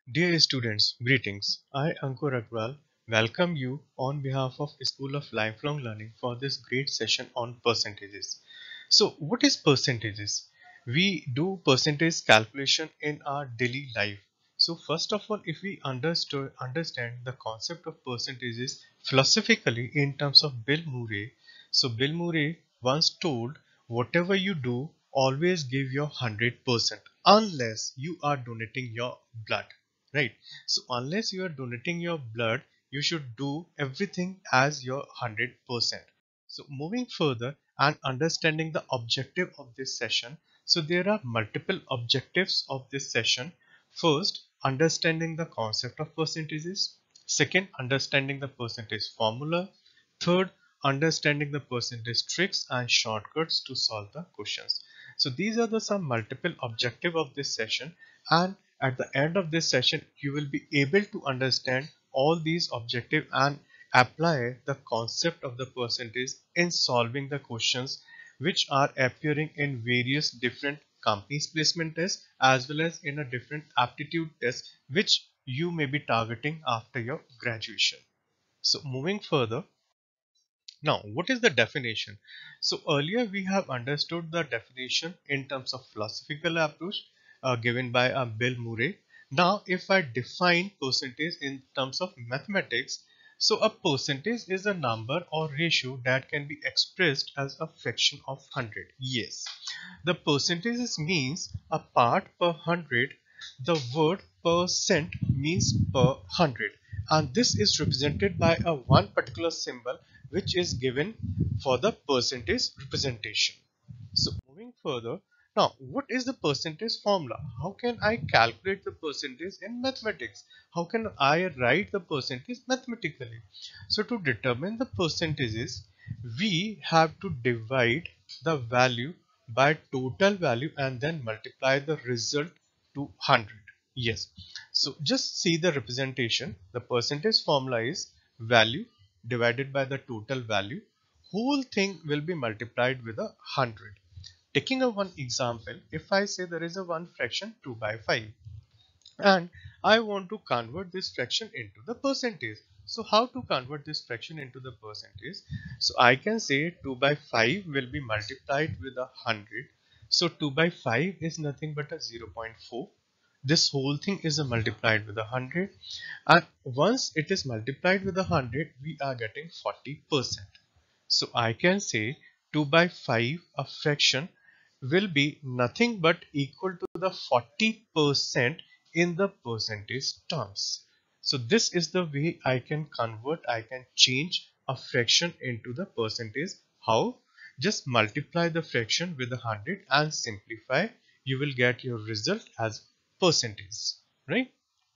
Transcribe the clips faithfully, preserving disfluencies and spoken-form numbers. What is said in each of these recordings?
Dear students, greetings. I, Ankur Agrawal, welcome you on behalf of School of Lifelong Learning for this great session on percentages. So, what is percentages? We do percentage calculation in our daily life. So, first of all, if we understood, understand the concept of percentages philosophically in terms of Bill Murray, so Bill Murray once told, whatever you do, always give your one hundred percent unless you are donating your blood, right? So unless you are donating your blood, you should do everything as your one hundred percent. So moving further and understanding the objective of this session, so there are multiple objectives of this session. First, understanding the concept of percentages. Second, understanding the percentage formula. Third, understanding the percentage tricks and shortcuts to solve the questions. So these are the some multiple objective of this session, and at the end of this session you will be able to understand all these objective and apply the concept of the percentage in solving the questions which are appearing in various different companies placement tests as well as in a different aptitude test which you may be targeting after your graduation. So moving further, now, what is the definition? So earlier we have understood the definition in terms of philosophical approach uh, given by uh, Bill Murray. Now, if I define percentage in terms of mathematics, so a percentage is a number or ratio that can be expressed as a fraction of one hundred. Yes, the percentages means a part per one hundred. The word percent means per one hundred, and this is represented by a one particular symbol which is given for the percentage representation. So moving further, now what is the percentage formula? How can I calculate the percentage in mathematics? How can I write the percentage mathematically? So to determine the percentages, we have to divide the value by total value and then multiply the result to one hundred. Yes. So just see the representation. The percentage formula is value divided by the total value. Whole thing will be multiplied with a one hundred. Taking a one example, if I say there is a one fraction two by five and I want to convert this fraction into the percentage. So how to convert this fraction into the percentage? So I can say two by five will be multiplied with a one hundred. So two by five is nothing but a zero point four. This whole thing is a multiplied with a one hundred, and once it is multiplied with a one hundred we are getting forty percent. So I can say two by five, a fraction, will be nothing but equal to the forty percent in the percentage terms. So this is the way I can convert, I can change a fraction into the percentage. How? Just multiply the fraction with a one hundred and simplify. You will get your result as percentage, right?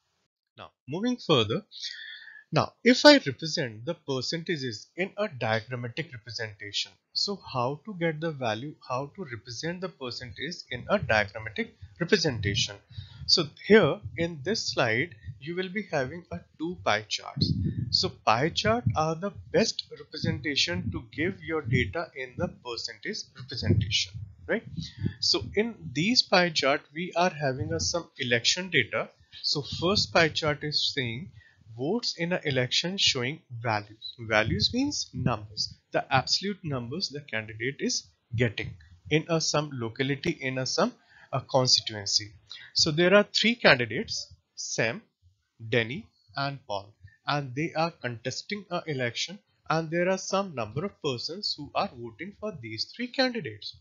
Now moving further, now, if I represent the percentages in a diagrammatic representation, so how to get the value, how to represent the percentage in a diagrammatic representation. So here in this slide, you will be having a two pie charts. So pie chart are the best representation to give your data in the percentage representation, right? So in these pie chart, we are having a, some election data. So first pie chart is saying votes in an election showing values. Values means numbers, the absolute numbers the candidate is getting in a some locality, in a some a constituency. So there are three candidates, Sam, Denny and Paul, and they are contesting an election, and there are some number of persons who are voting for these three candidates.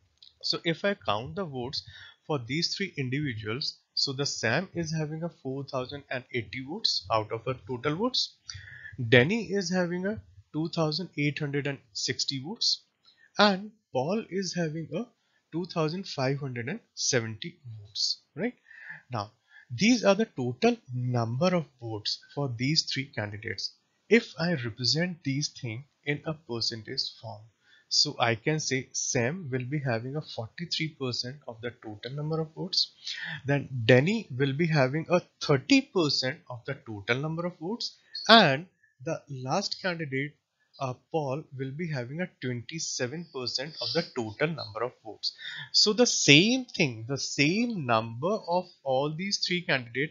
So if I count the votes for these three individuals, so the Sam is having a four thousand eighty votes out of a total votes. Denny is having a two thousand eight hundred sixty votes, and Paul is having a two thousand five hundred seventy votes, right? Now, these are the total number of votes for these three candidates. If I represent these things in a percentage form, so I can say Sam will be having a forty-three percent of the total number of votes. Then Denny will be having a thirty percent of the total number of votes. And the last candidate, uh, Paul, will be having a twenty-seven percent of the total number of votes. So the same thing, the same number of all these three candidates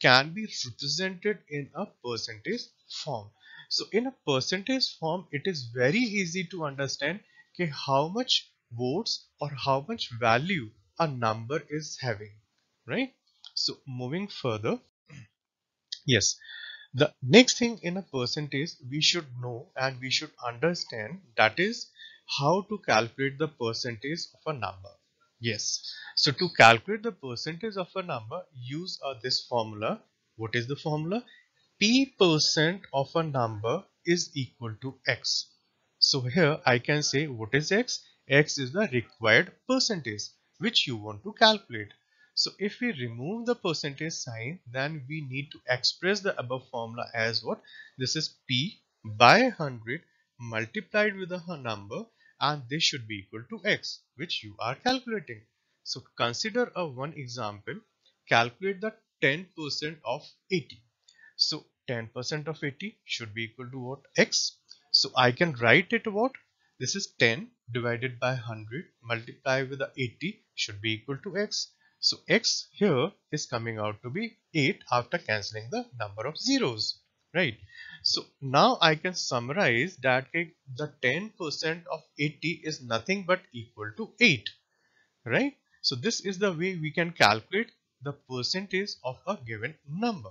can be represented in a percentage form. So in a percentage form, it is very easy to understand okay, how much votes or how much value a number is having, right? So moving further, yes, the next thing in a percentage we should know and we should understand, that is how to calculate the percentage of a number. Yes, so to calculate the percentage of a number, use uh, this formula. What is the formula? P percent of a number is equal to X. So here I can say what is X? X is the required percentage which you want to calculate. So if we remove the percentage sign, then we need to express the above formula as what? This is P by one hundred multiplied with a number, and this should be equal to X, which you are calculating. So consider a one example. Calculate the ten percent of eighty. So ten percent of eighty should be equal to what? X. So I can write it what? This is ten divided by one hundred multiplied with the eighty should be equal to X. So X here is coming out to be eight after cancelling the number of zeros, right? So now I can summarize that okay, the ten percent of eighty is nothing but equal to eight, right? So this is the way we can calculate the percentage of a given number.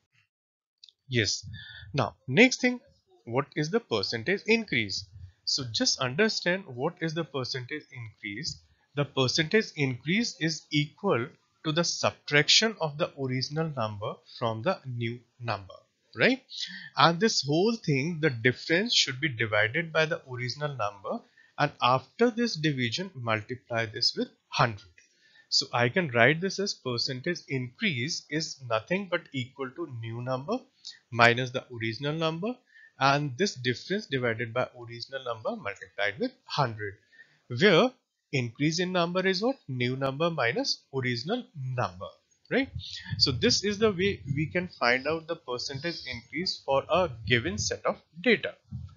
Yes. Now, next thing, what is the percentage increase? So just understand what is the percentage increase. The percentage increase is equal to the subtraction of the original number from the new number, right? And this whole thing, the difference should be divided by the original number, and after this division, multiply this with one hundred. So I can write this as percentage increase is nothing but equal to new number minus the original number, and this difference divided by original number multiplied with one hundred, where increase in number is what? New number minus original number, right? So this is the way we can find out the percentage increase for a given set of data.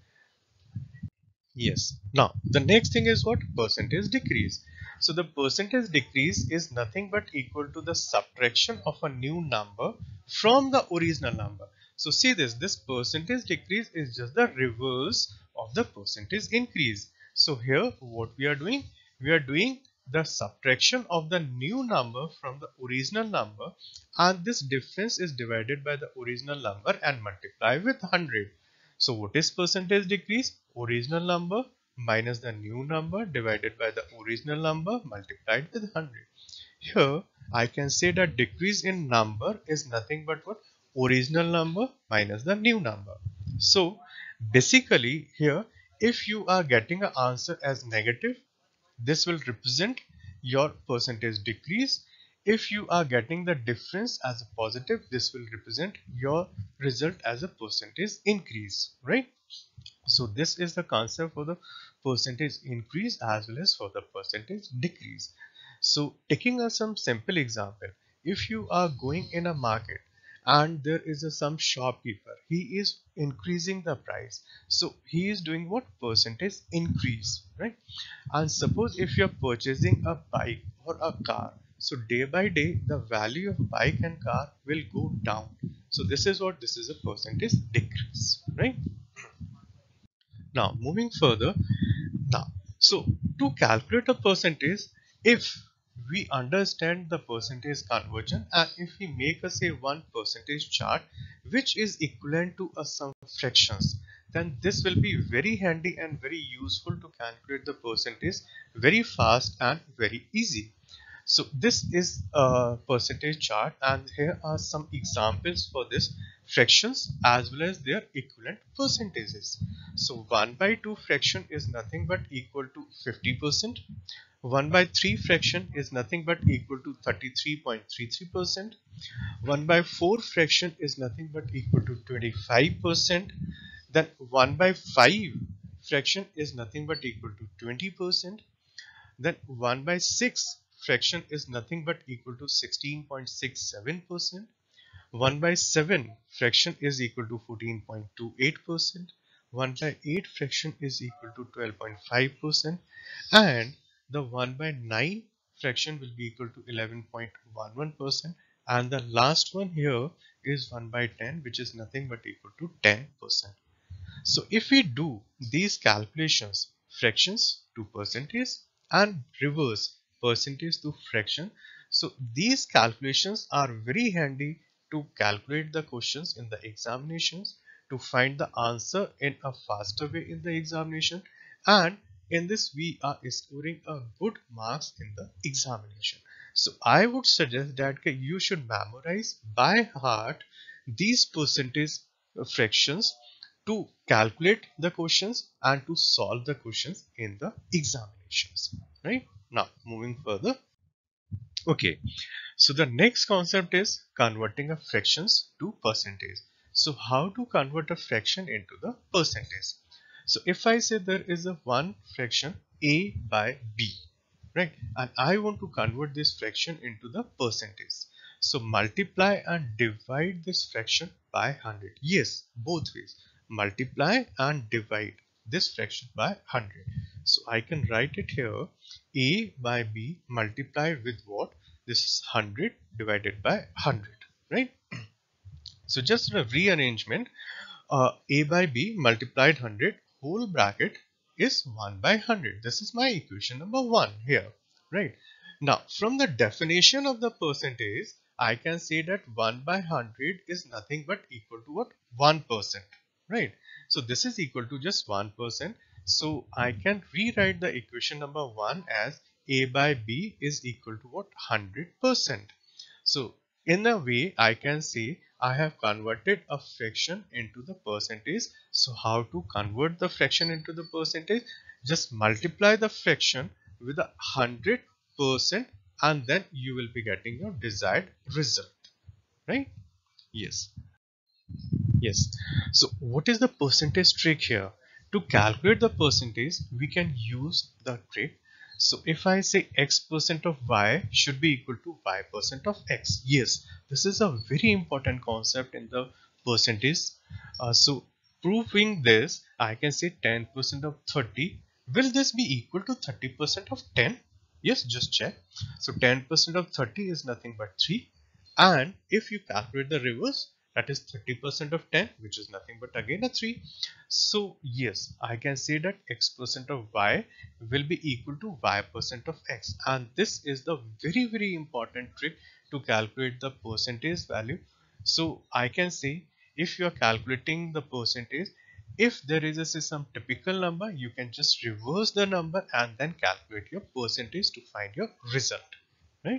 Yes. Now, the next thing is what? Percentage decrease. So the percentage decrease is nothing but equal to the subtraction of a new number from the original number. So see this, this percentage decrease is just the reverse of the percentage increase. So here what we are doing? We are doing the subtraction of the new number from the original number, and this difference is divided by the original number and multiplied with one hundred. So what is percentage decrease? Original number minus the new number divided by the original number multiplied with one hundred. Here I can say that decrease in number is nothing but what? Original number minus the new number. So basically here, if you are getting an answer as negative, this will represent your percentage decrease. If you are getting the difference as a positive, this will represent your result as a percentage increase, right? So this is the concept for the percentage increase as well as for the percentage decrease. So taking a some simple example, if you are going in a market and there is a some shopkeeper, he is increasing the price. So he is doing what? Percentage increase, right? And suppose if you are purchasing a bike or a car, so day by day the value of bike and car will go down. So this is what? This is a percentage decrease, right? Now moving further, now so to calculate a percentage, if we understand the percentage conversion and if we make a say one percentage chart which is equivalent to a some fractions, then this will be very handy and very useful to calculate the percentage very fast and very easy. So this is a percentage chart, and here are some examples for this fractions as well as their equivalent percentages. So one by two fraction is nothing but equal to fifty percent. one by three fraction is nothing but equal to thirty-three point three three percent. one by four fraction is nothing but equal to twenty-five percent. Then one by five fraction is nothing but equal to twenty percent. Then one by six fraction is nothing but equal to sixteen point six seven percent. one by seven fraction is equal to fourteen point two eight percent. one by eight fraction is equal to twelve point five percent. And the one by nine fraction will be equal to eleven point one one percent. and the last one here is one by ten, which is nothing but equal to ten percent. So if we do these calculations, fractions to percentage and reverse percentage to fraction, so these calculations are very handy to calculate the questions in the examinations, to find the answer in a faster way in the examination, and in this we are scoring a good marks in the examination. So I would suggest that you should memorize by heart these percentage fractions to calculate the questions and to solve the questions in the examinations. Right now, moving further. Okay, so the next concept is converting a fractions to percentage. So how to convert a fraction into the percentage? So if I say there is a one fraction a by b, right, and I want to convert this fraction into the percentage, so multiply and divide this fraction by one hundred. Yes, both ways, multiply and divide this fraction by one hundred. So I can write it here, a by b multiplied with what? This is one hundred divided by one hundred, right? So just a rearrangement, uh, a by b multiplied one hundred whole bracket is one by one hundred. This is my equation number one here, right? Now from the definition of the percentage, I can say that one by one hundred is nothing but equal to what? one percent, right? So this is equal to just one percent. So I can rewrite the equation number one as a by b is equal to what? one hundred percent. So in a way, I can say I have converted a fraction into the percentage. So how to convert the fraction into the percentage? Just multiply the fraction with a hundred percent and then you will be getting your desired result, right? Yes. Yes. So what is the percentage trick here? To calculate the percentage, we can use the trick. So if I say x percent of y should be equal to y percent of x. Yes, this is a very important concept in the percentage. Uh, so proving this, I can say ten percent of thirty. Will this be equal to thirty percent of ten? Yes, just check. So ten percent of thirty is nothing but three. And if you calculate the reverse, that is thirty percent of ten, which is nothing but again a three. So yes, I can say that x percent of y will be equal to y percent of x, and this is the very very important trick to calculate the percentage value. So I can say, if you are calculating the percentage, if there is a, say, some typical number, you can just reverse the number and then calculate your percentage to find your result, right?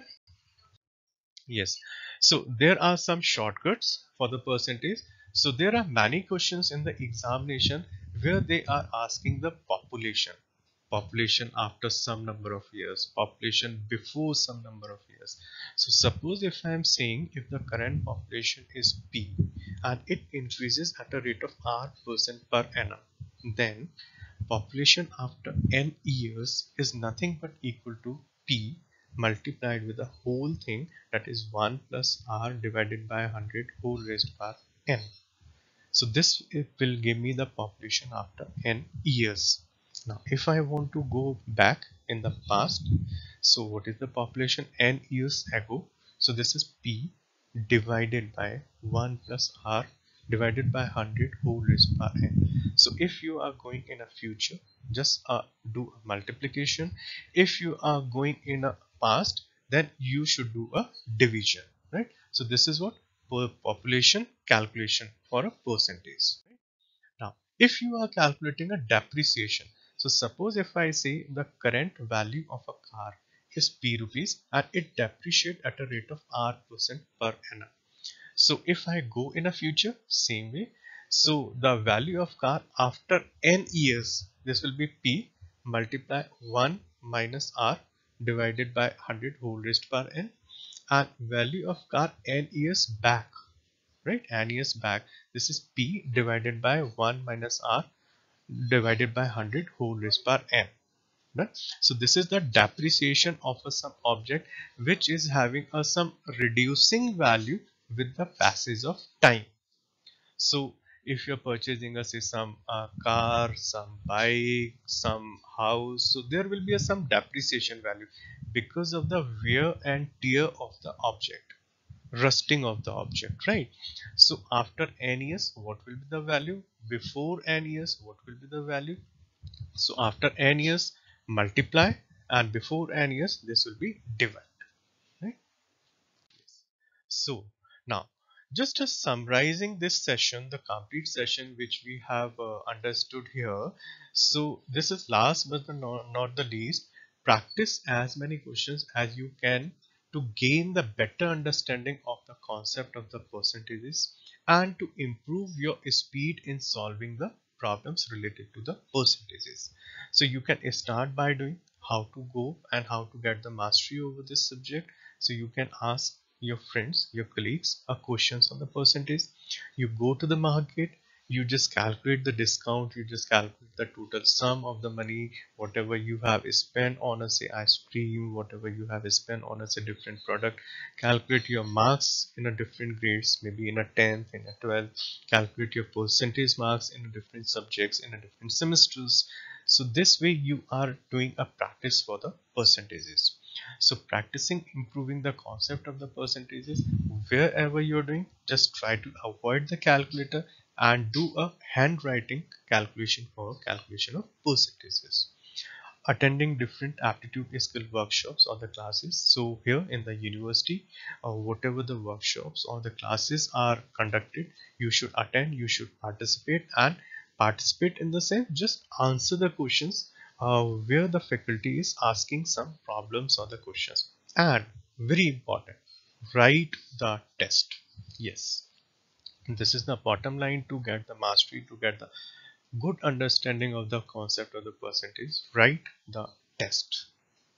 Yes, so there are some shortcuts for the percentage. So there are many questions in the examination where they are asking the population, population after some number of years, population before some number of years. So suppose if I am saying if the current population is P and it increases at a rate of R percent per annum, then population after n years is nothing but equal to P multiplied with the whole thing, that is one plus R divided by one hundred whole raised by n. So this it will give me the population after n years. Now if I want to go back in the past, so what is the population n years ago? So this is P divided by one plus R divided by one hundred whole raised by n. So if you are going in a future, just uh, do a multiplication. If you are going in a past, then you should do a division, right? So this is what per population calculation for a percentage, right? Now if you are calculating a depreciation, so suppose if I say the current value of a car is P rupees and it depreciate at a rate of R percent per annum. So if I go in a future, same way. So the value of car after n years, this will be P multiply one minus R divided by one hundred whole raised per n, and value of car n years back, right? N years back, this is P divided by one minus R divided by one hundred whole raised per n. Right? So this is the depreciation of a some object which is having a some reducing value with the passage of time. So if you're purchasing a say some uh, car, some bike, some house, so there will be a some depreciation value because of the wear and tear of the object, rusting of the object, right? So after n years, what will be the value? Before n years, what will be the value? So after n years, multiply, and before n years, this will be divide, right? So now, just as summarizing this session, the complete session which we have uh, understood here. So this is last but the not, not the least. Practice as many questions as you can to gain the better understanding of the concept of the percentages and to improve your speed in solving the problems related to the percentages. So you can start by doing how to go and how to get the mastery over this subject. So you can ask your friends, your colleagues are questions on the percentage. You go to the market, you just calculate the discount, you just calculate the total sum of the money, whatever you have spent on a say ice cream, whatever you have spent on a say different product. Calculate your marks in a different grades, maybe in a tenth, in a twelfth. Calculate your percentage marks in a different subjects, in a different semesters. So this way you are doing a practice for the percentages. So practicing improving the concept of the percentages wherever you're doing, just try to avoid the calculator and do a handwriting calculation for calculation of percentages. Attending different aptitude skill workshops or the classes. So here in the university, uh, whatever the workshops or the classes are conducted, you should attend, you should participate, and participate in the sense just answer the questions uh, where the faculty is asking some problems or the questions. And very important, write the test. Yes, this is the bottom line to get the mastery, to get the good understanding of the concept of the percentage. Write the test.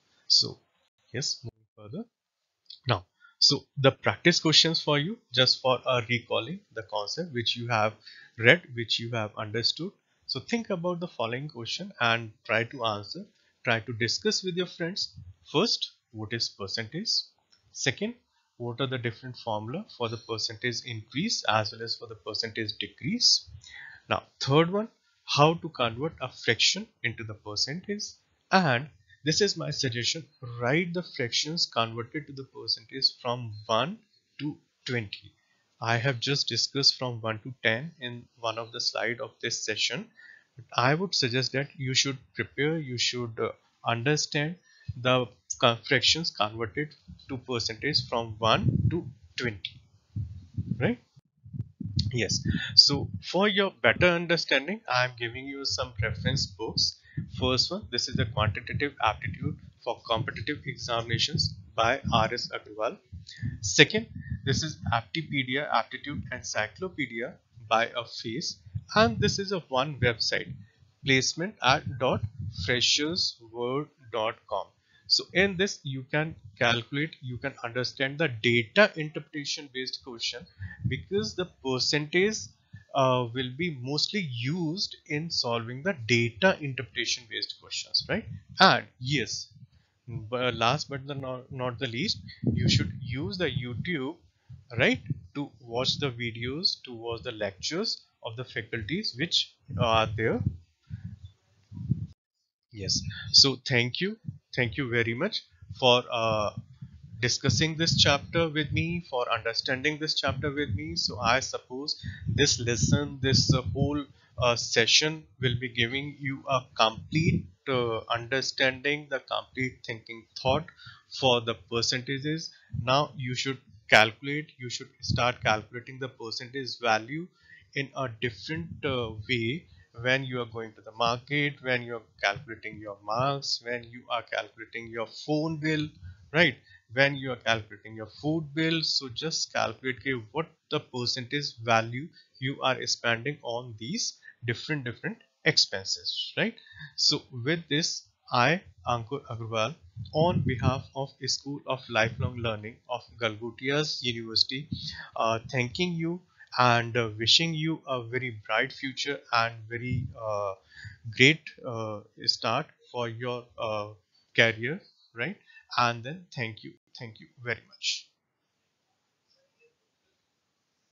So yes, moving further now. So the practice questions for you, just for a recalling the concept which you have read, which you have understood. So think about the following question and try to answer. Try to discuss with your friends. First, what is percentage? Second, what are the different formula for the percentage increase as well as for the percentage decrease? Now, third one, how to convert a fraction into the percentage. And this is my suggestion, write the fractions converted to the percentage from one to twenty. I have just discussed from one to ten in one of the slide of this session. But I would suggest that you should prepare, you should uh, understand the fractions converted to percentage from one to twenty, right? Yes. So for your better understanding, I am giving you some reference books. First one, this is the Quantitative Aptitude for Competitive Examinations by R S Agarwal. Second, this is Aptipedia Aptitude Encyclopedia by a face, and this is a one website, placement at dot freshersworld dot com. So in this you can calculate, you can understand the data interpretation based question, because the percentage uh, will be mostly used in solving the data interpretation based questions, right? And yes, but last but the not, not the least, you should use the YouTube, right, to watch the videos, to watch the lectures of the faculties which are there. Yes. So thank you, thank you very much for uh, discussing this chapter with me, for understanding this chapter with me. So I suppose this lesson, this uh, whole uh, session will be giving you a complete uh, understanding, the complete thinking thought for the percentages. Now you should calculate, you should start calculating the percentage value in a different uh, way when you are going to the market, when you are calculating your marks, when you are calculating your phone bill, right? When you are calculating your food bill, so just calculate okay, what the percentage value you are spending on these different different expenses, right? So with this, I, Ankur Agarwal, on behalf of School of Lifelong Learning of Galgutias University, uh, thanking you and uh, wishing you a very bright future and very uh, great uh, start for your uh, career, right? And then thank you, thank you very much.